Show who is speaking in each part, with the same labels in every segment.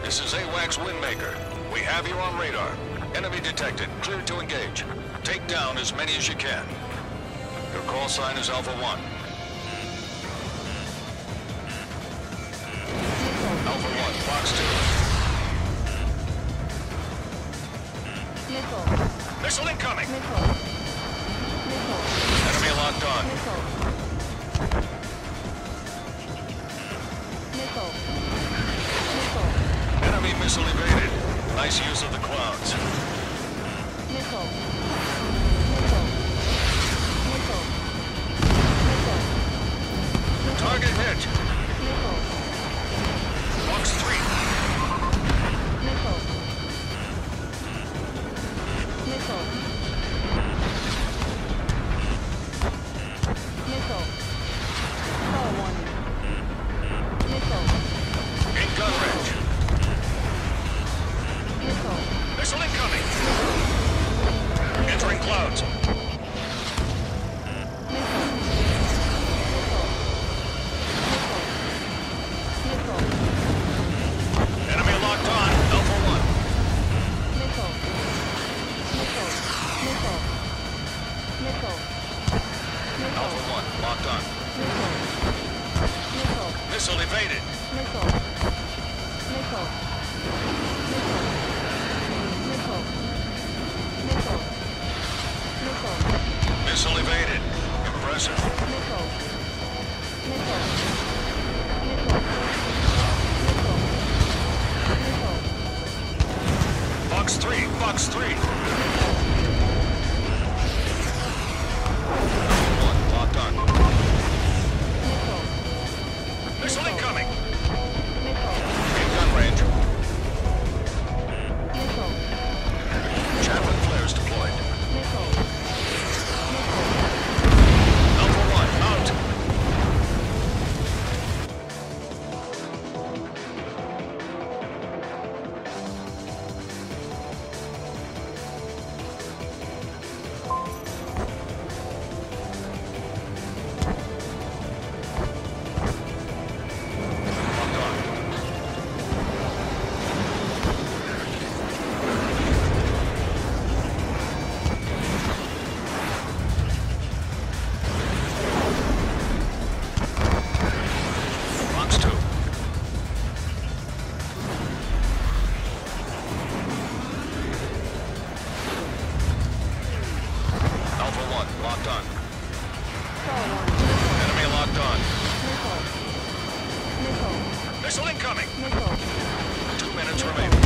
Speaker 1: This is AWACS Windmaker. We have you on radar. Enemy detected. Clear to engage. Take down as many as you can. Your call sign is Alpha 1. Alpha 1, Fox 2.
Speaker 2: Missile.
Speaker 1: Missile incoming!
Speaker 2: Missile. Missile.
Speaker 1: Enemy locked on.
Speaker 2: Missile. Missile. Missile.
Speaker 1: Enemy missile evaded. Nice use of the clouds.
Speaker 2: Missile. Missile. Missile. Missile.
Speaker 1: Target hit.
Speaker 2: Missile.
Speaker 1: Fox 3.
Speaker 2: Missile. Missile. Missile. Call warning. Missile.
Speaker 1: In gun range.
Speaker 2: Missile.
Speaker 1: Missile incoming. Entering clouds.
Speaker 2: Missile. Missile. Missile.
Speaker 1: Enemy locked on. Alpha 1.
Speaker 2: Missile. Missile. Missile. Missile.
Speaker 1: Alpha 1, locked on.
Speaker 2: Missile. Missile.
Speaker 1: Missile evaded.
Speaker 2: Missile. Missile. Missile. Missile. Missile. Missile.
Speaker 1: Missile evaded. Impressive.
Speaker 2: Missile. Missile. Missile. Missile. Missile.
Speaker 1: Fox 3, Fox 3. Alpha 1, locked on.
Speaker 2: Missile.
Speaker 1: Missile incoming.
Speaker 2: Missile.
Speaker 1: In gun range.
Speaker 2: Missile.
Speaker 1: Chaplain flares deployed.
Speaker 2: Missile. Missile.
Speaker 1: Alpha 1, out. Locked on. Fox 2. Alpha 1, locked on.
Speaker 2: Call warning.
Speaker 1: Enemy locked on.
Speaker 2: Missile. Missile.
Speaker 1: Missile incoming.
Speaker 2: Missile.
Speaker 1: 2 minutes remaining.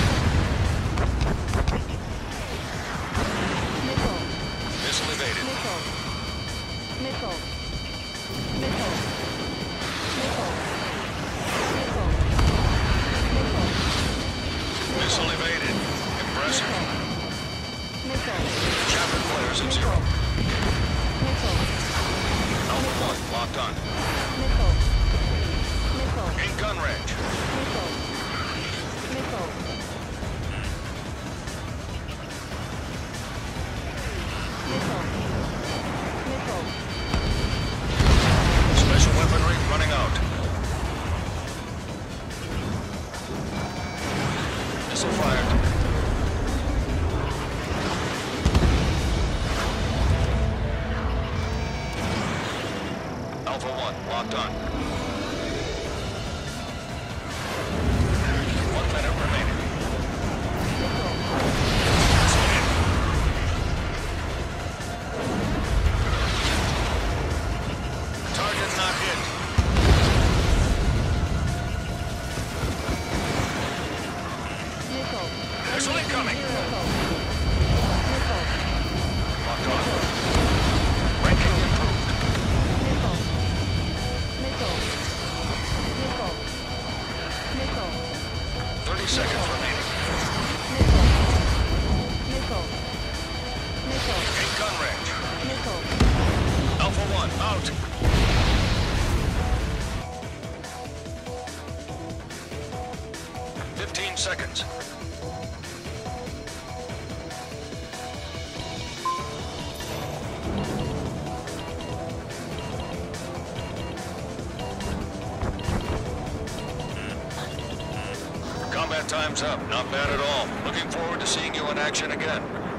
Speaker 2: Missile.
Speaker 1: Missile evaded.
Speaker 2: Missile. Missile. Missile. Missile. Missile. Missile.
Speaker 1: Missile evaded. Impressive.
Speaker 2: Missile.
Speaker 1: Chaplain flares at 0.
Speaker 2: Missile.
Speaker 1: Alpha 1, locked on.
Speaker 2: Missile. Missile.
Speaker 1: In gun range.
Speaker 2: Missile. Missile. Missile. Missile.
Speaker 1: Special weaponry running out. Missile fired. Alpha 1, locked on. 1 minute remaining.
Speaker 2: Missile.
Speaker 1: Missile hit. Target not hit.
Speaker 2: Missile.
Speaker 1: Missile incoming.
Speaker 2: Missile. Missile.
Speaker 1: Locked on. Ranking improved.
Speaker 2: Missile. Missile. Missile. Missile.
Speaker 1: 30 seconds remaining.
Speaker 2: Missile. Missile. Missile.
Speaker 1: In gun range.
Speaker 2: Missile.
Speaker 1: Alpha 1, out. Seconds. Combat time's up. Not bad at all. Looking forward to seeing you in action again.